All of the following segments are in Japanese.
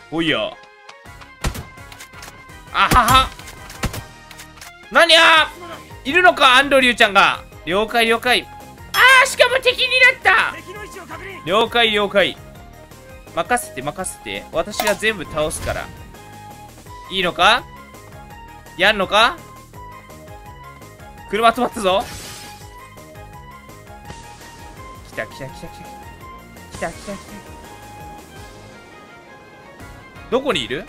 おいや。あはは。何やいるのか、アンドリューちゃんが。了解了解。あー、しかも敵になった。了解了解。任せて任せて。私が全部倒すから。いいのか、やんのか。車止まったぞ。来た来た来た来た来た来た来た。どこにいる。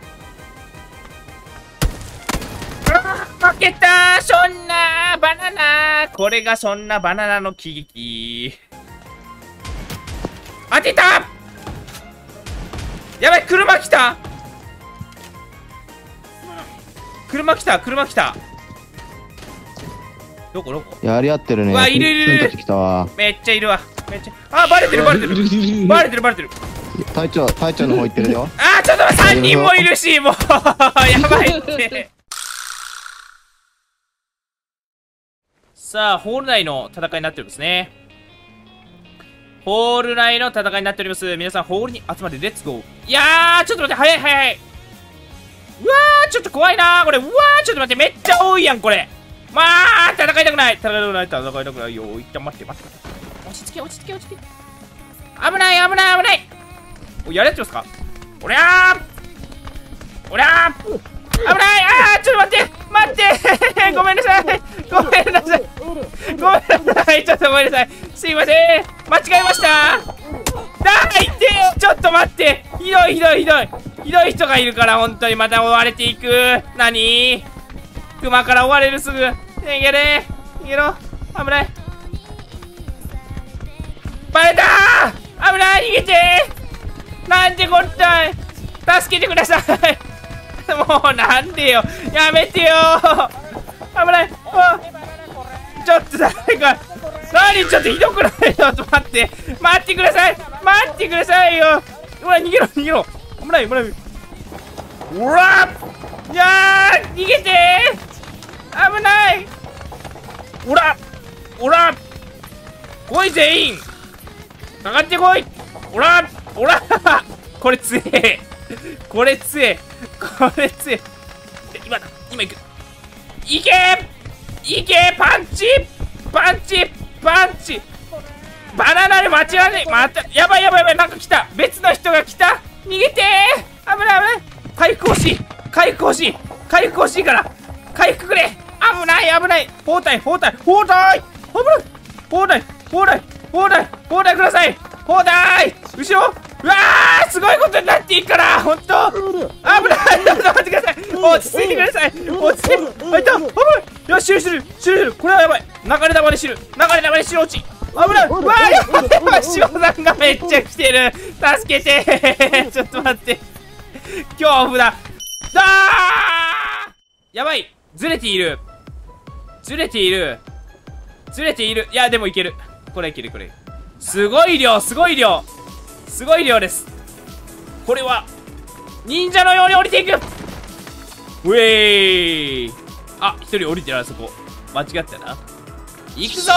負けた。そんなバナナ。これがそんなバナナの喜劇。当てた。やばい、車来た。車来た車来た。どこどこ。 やり合ってるね。 うわ、いるいるいる。めっちゃいるわ。めっちゃ。あ、バレてるバレてるバレてるバレてる。 隊長の方行ってるよ。 あー、ちょっと待って、3人もいるし、もうやばいって。さあ、ホール内の戦いになっておりますね。ホール内の戦いになっております。皆さん、ホールに集まって、レッツゴー。いやー、ちょっと待って、早い早い。うわー、ちょっと怖いなー、これ。うわー、ちょっと待って、めっちゃ多いやん、これ。まあ、戦いたくない。戦いたくない。戦いたくないよ。一旦待って、待って。落ち着け、落ち着け、落ち着け。危ない、危ない、危ない。お、やれってますか。おりゃー、おりゃー、危ない。あー、ちょっと待って、待ってごめんなさい。ごめんなさい。ごめんなさい。ちょっとごめんなさい。すいません。間違えました。だいってよ。ちょっと待って。ひどいひどいひどい。ひどい人がいるから、本当にまた追われていく。何？熊から追われるすぐ。逃げれ。逃げろ。危ない。バレたー。危ない。逃げてー。なんてこったい。助けてください。もうなんでよ。やめてよー。危ない。ちょっと誰か。何ちょっとひどくない。ちょっと待って。待ってください。待ってくださいよ。ほら、逃げろ、逃げろ。危ない、危ない。うわっ、いやー、逃げてー。危ない。おら、おら。来い、全員。かかってこい。おら、おら。これ強え。これ強え。これ強え。今だ、今行く。いけー、いけー、パンチパンチパンチ。バナナで間違わねえ。また、やばいやばいやばい、なんか来た。別の人が来た。逃げてー。危ない危ない。回復欲しい。回復欲しい。回復欲しいから。回復くれ。危ない危ない。包帯包帯包帯。危ない。包帯包帯包帯包帯ください。包帯後ろ。うわー、すごいことになっていいから、ほんと危ない。ちょっと待ってください。落ち着いてください。落ち着いて。あ、いた。危ない。よし、死ぬ死ぬ死ぬ死ぬ。これはやばい。流れ玉で死ぬ。流れ玉で死ぬ。落ち。危ない。うわー、やばいやばい。塩さんがめっちゃ来てる。助けてちょっと待って。恐怖だ。やばい。ずれている。ずれている。ずれている。いや、でもいける。これいける、これ。すごい量、すごい量。すごい量です。これは忍者のように降りていく。ウェーイ。あ、一人降りてる。あそこ間違ったな。行くぞ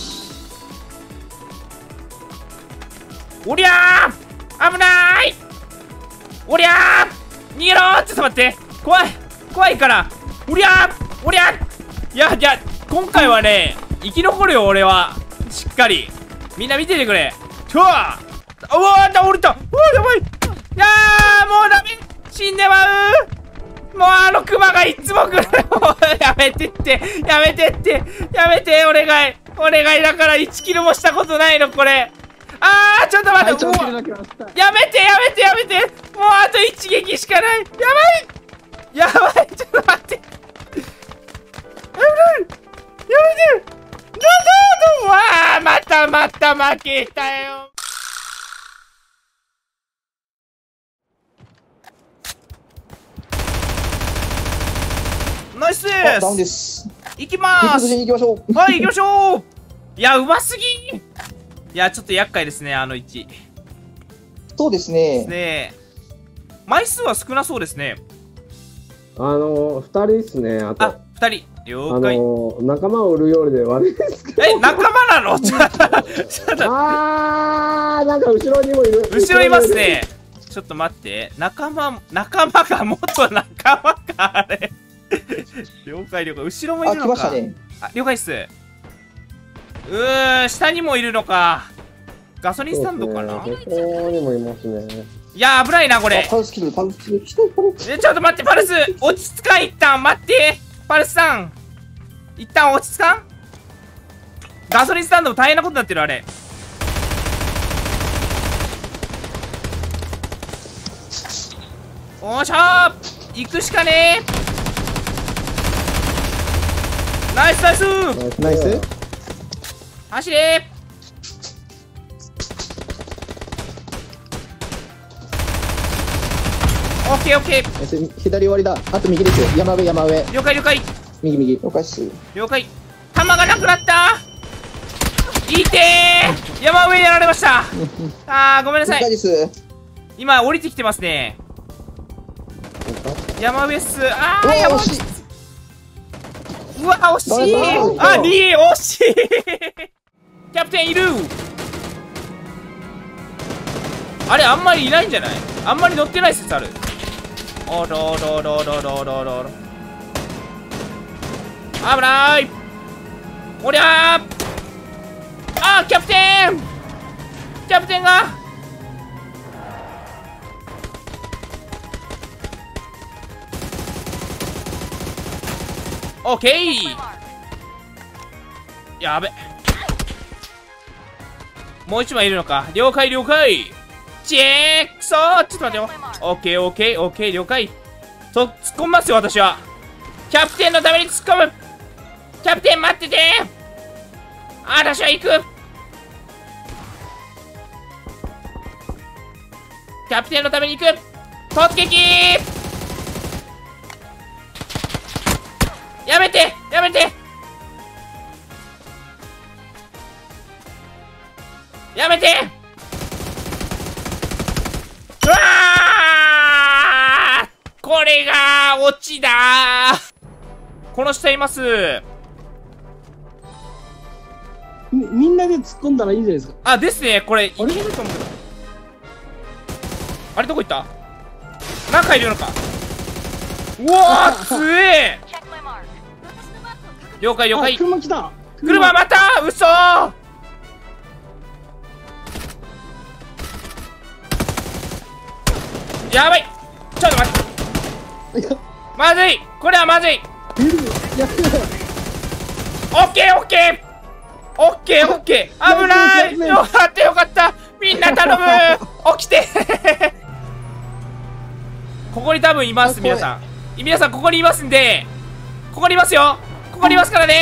ー。おりゃー、危ない。おりゃー、逃げろー。ちょっと待って、怖い怖いから。おりゃー、おりゃー。いやいや、今回はね生き残るよ俺は。しっかりみんな見ててくれ。うわー、うわー、降りた。うわー、やばい。いやー、もうダメ。死んでまう。もうあのクマがいつも来る。もうやめてって。やめてって。やめて、お願い。お願いだから。1キルもしたことないの、これ。あー、ちょっと待って。やめて、やめて、やめて。もうあと一撃しかない。やばい。やばい。ちょっと待って。やめて。やめて。わー、また負けたよ。ナイスー。 ダウンです。 行きまーす。 行きましょう。 はい、行きましょう。いや、うますぎ。いや、ちょっと厄介ですね、あの位置。 そうですね。 ね、枚数は少なそうですね。 2人ですね。あと。 あ、2人。了解。 仲間を売るようで悪いですけど。 え、仲間なの？ちょっと。 あー、なんか後ろにもいる。 後ろいますね。 ちょっと待って。仲間が元仲間か、あれ。了解了解。後ろもいるのか。 来ましたね。 あ、了解っす。下にもいるのか。ガソリンスタンドかな。 ここにもいますね。 いや、危ないな、これ。 パルス来る、パルス来る。 ちょっと待って、パルス落ち着かん、一旦待って。パルスさん一旦落ち着かん。ガソリンスタンドも大変なことになってる、あれ。おーしゃー、行くしかねー。ナイスナイスナイス。 走れー。オッケーオッケー。 左終わりだ。あと右ですよ。山上山上。 了解了解右。 了解っす。 了解。弾がなくなった。いてー。山上やられました。あー、ごめんなさい。 了解です。 今降りてきてますね。山上っす。あー、 うわ山上。 惜しい。 うわ、惜しい。あ、2位惜しい。キャプテンいる。あれ、あんまりいないんじゃない？あんまり乗ってない説ある。おろろろろろろろろ。危ない。おりゃー。あー、キャプテンが。オッケー。やべ。もう一枚いるのか。了解了解。チェック。ちょっと待ってよ。オッケーオッケーオッケー、了解。突っ込みますよ、私は。キャプテンのために突っ込む。キャプテン待ってて。私は行く。キャプテンのために行く。突撃。やめてやめてやめて。うわー、これがオチだー。この下います。 みんなで突っ込んだらいいんじゃないですか。 あ、ですね。これいけると思うけど。あれどこ行った。中いるのか。うわー、強え。了解了解。 車来た。 車また。嘘。やばい。ちょっと待って。まずい。これはまずい。オッケーオッケーオッケーオッケー。危ない。よかったよかった。みんな頼む。起きて。ここに多分います。皆さんここにいますんで。ここにいますよ。ここにいますからね。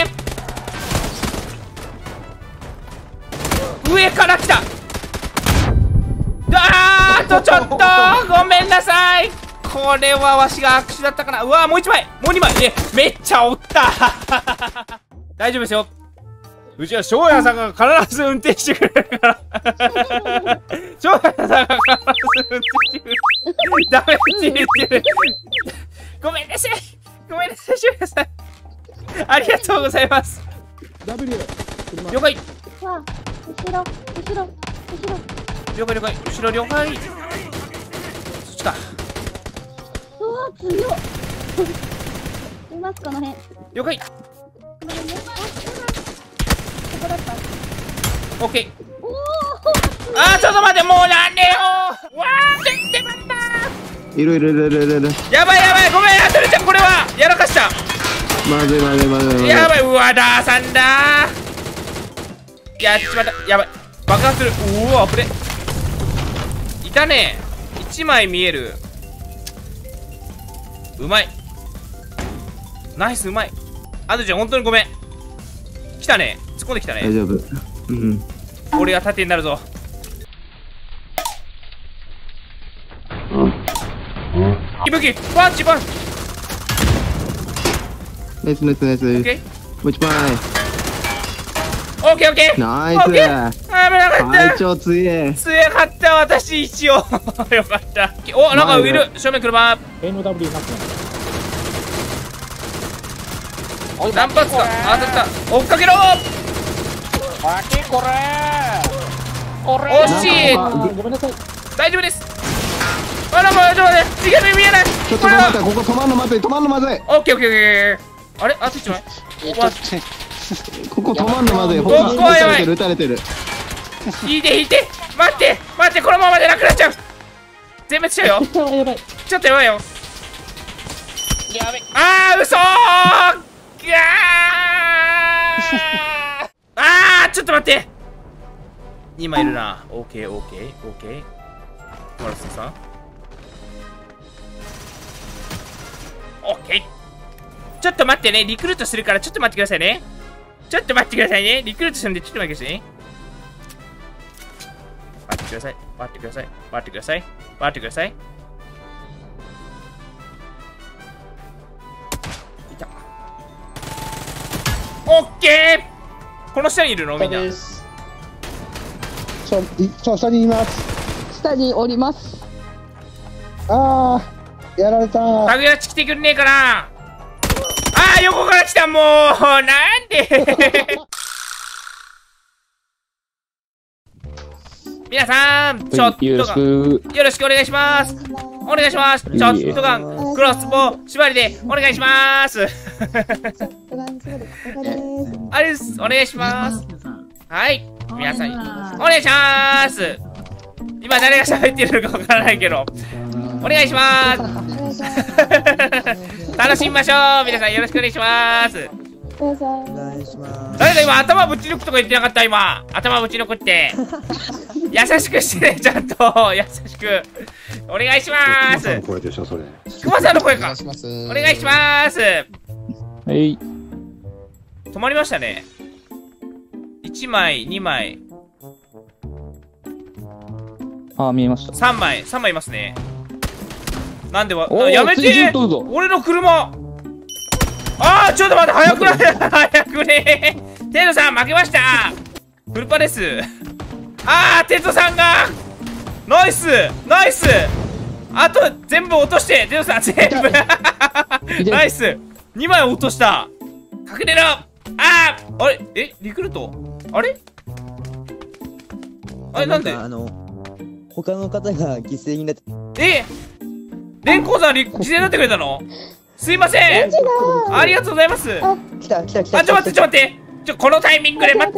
上から来た。ちょっとごめんなさい。これはわしが握手だったかな。うわー、もう1枚もう2枚。めっちゃおった。大丈夫ですよ。うちは翔也さんが必ず運転してくれるから。翔也さんが必ず運転してくれる。ダメって言ってる。ごめんなさい翔也さん。ありがとうございます。了解。 わあ、後ろ。 了解了解。後ろ了解。そっちか。 うわー、強っ。います、この辺。 了解。 ここだった。 オッケー。 おお。 ちょっと待って、もうなんでよー。わー、全然待ったー。 いる。 やばいごめん、あとるちゃん、これはやらかした。 まずい。 やばい、うわ、ダーさんだー。やっちまった。やばい、爆発する。うわ、危ね。いたね。1枚見える。うまい。ナイス、うまい。あとちゃん、本当にごめん。来たね。突っ込んできたね。 大丈夫。 俺が盾になるぞ。武器パンチ。 ナイス。 オッケーもう一枚。 オッケー。 ナイス。 オッケー。危なかった。 隊長強かった私一応。よかった。お、なんかいる。正面車。 NW になってます。 何発か当たった。追っかけろ。 これ惜しい。 ごめんなさい。 大丈夫です。 あら、もうちょっと待って、次元見えない。 ちょっと待って、ここ止まんのまずい、止まんのまずい。 オッケーオッケーオッケー。あれ、あと1枚。 ここ止まんのまずい。 ここはやばい。 撃たれてる。 引いて引いて。待って待って、このままでなくなっちゃう。全滅しちゃうよ。 やばい。 ちょっとやばいよ。やべ。あー、嘘ー。ちょっと待って。2枚いるな。オッケーオッケーオッケー。マラスさん。オッケー。ちょっと待ってね。リクルートするからちょっと待ってくださいね。ちょっと待ってくださいね。リクルートするんでちょっと待ってくださいね。待ってください。待ってください。待ってください。待ってください。いた。オッケー。この下にいるのみんな。 下にいます。 下におります。 あー、やられた。 タグヤチ来てくんねえかな。横から来た。もうなんで皆さん、ショットガンよろしくお願いします。お願いします。ショットガン、クロスボウ、縛りでお願いします。あれです、お願いします。はい、皆さん、お願いします。今誰が喋ってるのかわからないけど、お願いします。楽しみましょう。皆さんよろしくお願いします。誰か今頭ぶち抜くとか言ってなかった。今頭ぶち抜くって優しくしてね、ちゃんと優しくお願いします。クマさんの声か。お願いします。 はい。 止まりましたね。1枚2枚見えました。 3枚いますね。なんでやめて。俺の車。ちょっと待って、早くない早くね。テントさん負けました。フルパです。テントさんがナイスナイス。あと全部落として。テントさん全部ナイス。2枚落とした。隠れろ。あれリクルートあれなんで他の方が犠牲になって。 レンコンさん犠牲になってくれたの。すいません。ありがとうございます。 来た。 ちょっと待って。このタイミングで待って。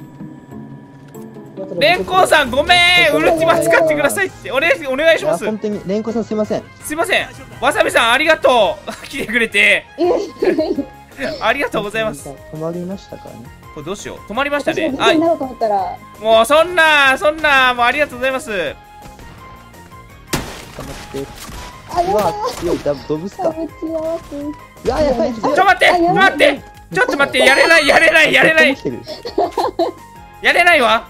レンコンさんごめん。ウルティマ使ってくださいって。お願いします。 本当にレンコンさんすいません。 すいません。わさびさんありがとう。来てくれて。ありがとうございます。 止まりましたかね。 これどうしよう。止まりましたね。 もうそんなもうありがとうございます。 頑張って。強いドブスか。やばい。 ちょっと待って。ちょっと待って。やれない。やれないわ。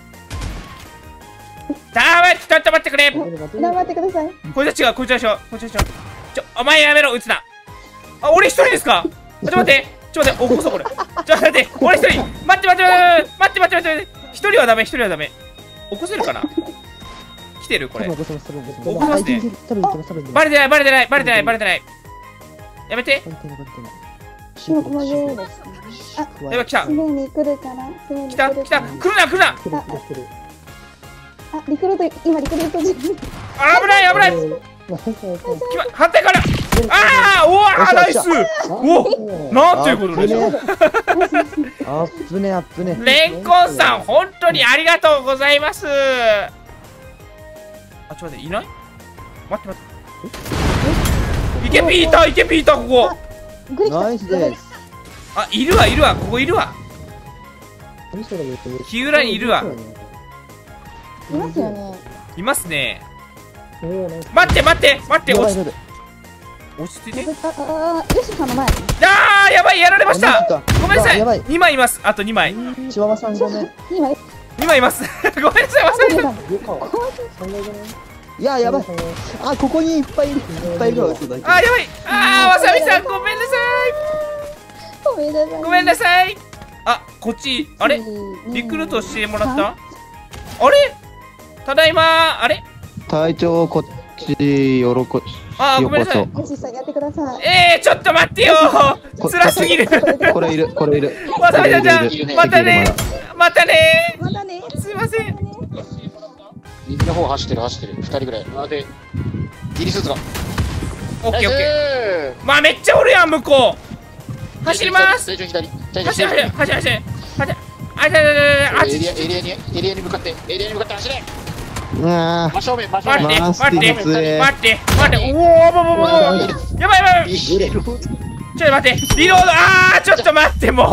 ダメ。ちょっと待ってくれ。 頑張ってください。 こいつは違う。お前やめろ。撃つな。俺一人ですか。ちょっと待って。起こそうこれ。ちょっと待って。俺一人。待って。一人はダメ。起こせるかな。来てるこれ。起こせますね。バレてない。やめて。 今このようです。 やばい、来た。 すぐに来るから。 来た。来な。 リクルート今リクルート中。 危ない。反対から。ナイス。なんていうことでしょう。 危ね。 レンコンさん本当にありがとうございます。ちょっと待って、いない？待って。イケピータここ。 ナイスです。 いるわ。ここいるわ。日裏にいるわ。 いますよね。 いますね。待って。落ち着いて。 ヨシさんの前。 やばい、やられました。ごめんなさい。 やばい。 2枚います。あと2枚。 チワワさんごめん。 2枚います。ごめんなさい。わさびさん。 やばい。ここにいっぱいいる。やばい。 わさびさんごめんなさい。ごめんなさい。こっち。あれリクルートしてもらった。あれただいま。あれ隊長こっちよろこごめんなさい。 ヨシさんやってください。 ちょっと待ってよ。辛すぎる。 これいる。 わさびさんじゃん。またね。すいません。 右の方走ってる。2人ぐらい。 ギリスーツが。 オッケーオッケー。 ー。まあめっちゃおるやん向こう。走ります。 左左。 走れ走れ走れ走れ。あいたいたいた。あっち。 エリアに向かって走れ。 うわ真正面。 待ってマスティックへ待って。うおーやばい。ちょっと待って、リロード、ちょっと待って、もう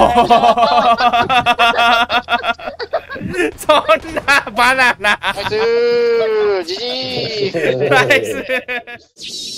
そんなバナナナイスー、じじー。 ナイス